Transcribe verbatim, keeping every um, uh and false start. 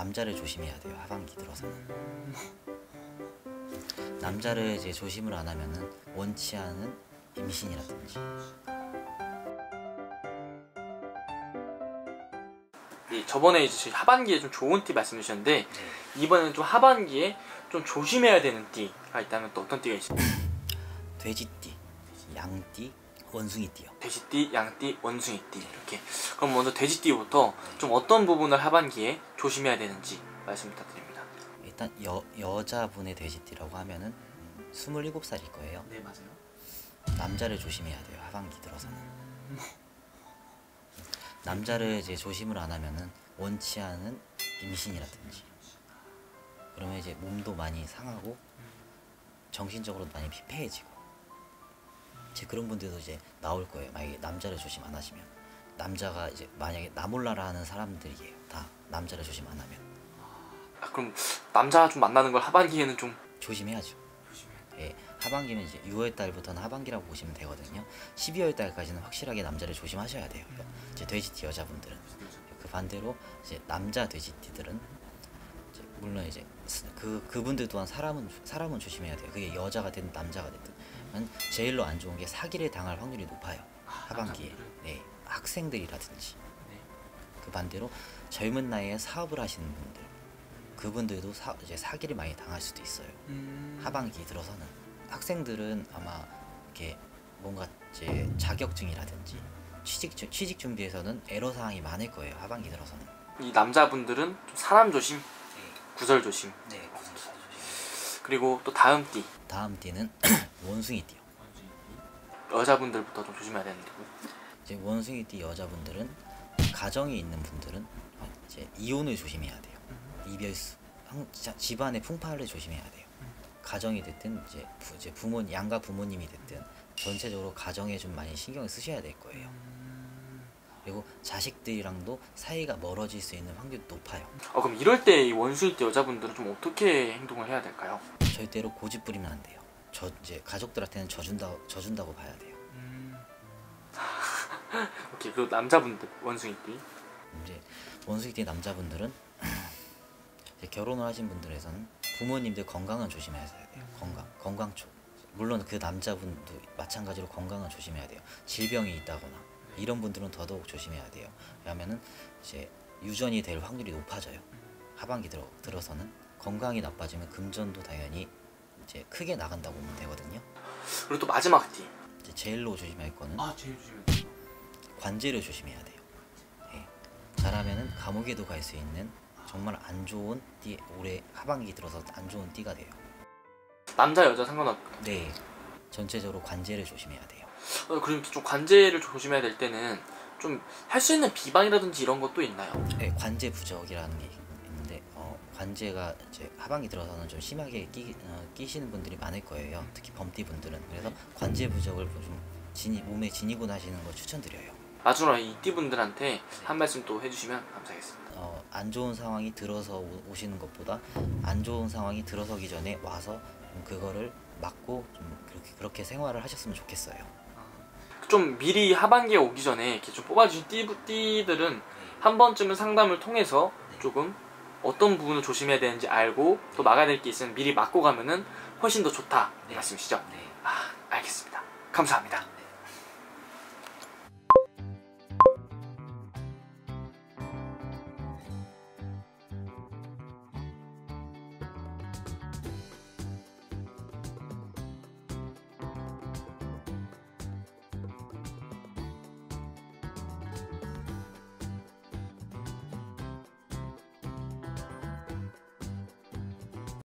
남자를 조심해야 돼요. 하반기 들어서는. 남자를 이제 조심을 안 하면은 원치 않은 임신이라든지. 예, 저번에 이제 하반기에 좀 좋은 띠 말씀 주셨는데 네. 이번에는 좀 하반기에 좀 조심해야 되는 띠가 있다면 또 어떤 띠가 있을까요? 돼지띠, 양띠, 원숭이띠요. 돼지띠, 양띠, 원숭이띠 이렇게. 그럼 먼저 돼지띠부터 좀 어떤 부분을 하반기에 조심해야 되는지 말씀 부탁드립니다. 일단 여, 여자분의 돼지띠라고 하면은 음, 스물일곱 살일 거예요. 네, 맞아요. 남자를 조심해야 돼요. 하반기 들어서는. 남자를 이제 조심을 안 하면은 원치 않은 임신이라든지, 그러면 이제 몸도 많이 상하고 정신적으로도 많이 피폐해지고, 이제 그런 분들도 이제 나올 거예요. 만약에 남자를 조심 안 하시면. 남자가 이제 만약에 나 몰라라 하는 사람들이에요. 다 남자를 조심 안 하면. 아, 그럼 남자 좀 만나는 걸 하반기에는 좀 조심해야죠. 예, 하반기는 이제 유월 달부터는 하반기라고 보시면 되거든요. 십이월 달까지는 확실하게 남자를 조심하셔야 돼요. 이제 돼지띠 여자분들은. 그 반대로 이제 남자 돼지띠들은 이제 물론 이제 그 그분들 또한 사람은 사람은 조심해야 돼요. 그게 여자가 됐든 남자가 됐든. 제일로 안 좋은 게 사기를 당할 확률이 높아요. 하반기에. 네, 학생들이라든지. 그 반대로 젊은 나이에 사업을 하시는 분들, 그분들도 사, 이제 사기를 많이 당할 수도 있어요. 음... 하반기 들어서는. 학생들은 아마 이렇게 뭔가 이제 자격증이라든지 취직 취직 준비에서는 애로 사항이 많을 거예요. 하반기 들어서는. 이 남자분들은 좀 사람 조심, 네. 구설 조심. 네, 구설 조심. 그리고 또 다음 띠. 다음 띠는 원숭이띠요. 여자분들부터 좀 조심해야 되는데. 이제 원숭이띠 여자분들은 가정이 있는 분들은 이제 이혼을 조심해야 돼요. 이별수, 집안의 풍파를 조심해야 돼요. 가정이 됐든 이제, 부, 이제 부모, 양가 부모님이 됐든 전체적으로 가정에 좀 많이 신경을 쓰셔야 될 거예요. 그리고 자식들이랑도 사이가 멀어질 수 있는 확률이 높아요. 어, 그럼 이럴 때 이 원숭이띠 여자분들은 좀 어떻게 행동을 해야 될까요? 절대로 고집 부리면 안 돼요. 저 이제 가족들한테는 져준다, 져준다고 봐야 돼요. 음... 오케이. 그리고 남자분들 원숭이띠. 이제 원숭이띠 남자분들은 이제 결혼을 하신 분들에서는 부모님들 건강은 조심해야 돼요. 건강, 건강 쪽. 물론 그 남자분도 마찬가지로 건강은 조심해야 돼요. 질병이 있다거나 이런 분들은 더더욱 조심해야 돼요. 왜냐면은 이제 유전이 될 확률이 높아져요. 하반기 들어, 들어서는 건강이 나빠지면 금전도 당연히 이제 크게 나간다고 보면 되거든요. 그리고 또 마지막 띠. 이제 제일로 조심할 거는 아, 제일 조심해야 돼요. 관제를 조심해야 돼요. 네. 잘하면은 감옥에도 갈 수 있는 정말 안 좋은 띠, 올해 하반기 들어서 안 좋은 띠가 돼요. 남자 여자 상관없. 네, 전체적으로 관제를 조심해야 돼요. 어, 그럼 좀 관제를 조심해야 될 때는 좀 할 수 있는 비방이라든지 이런 것도 있나요? 네, 관제 부적이라는 게 있는데 어, 관제가 이제 하반기 들어서는 좀 심하게 끼, 어, 끼시는 분들이 많을 거예요. 특히 범띠 분들은. 그래서 관제 부적을 좀 지니, 몸에 지니고 나시는 걸 추천드려요. 마지막으로 이 띠분들한테 한 말씀 또 해주시면 감사하겠습니다. 어, 안 좋은 상황이 들어서 오, 오시는 것보다 안 좋은 상황이 들어서기 전에 와서 좀 그거를 막고 좀 그렇게, 그렇게 생활을 하셨으면 좋겠어요. 좀 미리 하반기에 오기 전에 이렇게 좀 뽑아주신 띠, 띠들은 한 번쯤은 상담을 통해서 조금 어떤 부분을 조심해야 되는지 알고 또 막아야 될 게 있으면 미리 막고 가면은 훨씬 더 좋다 이 말씀이시죠? 네. 아, 알겠습니다. 감사합니다.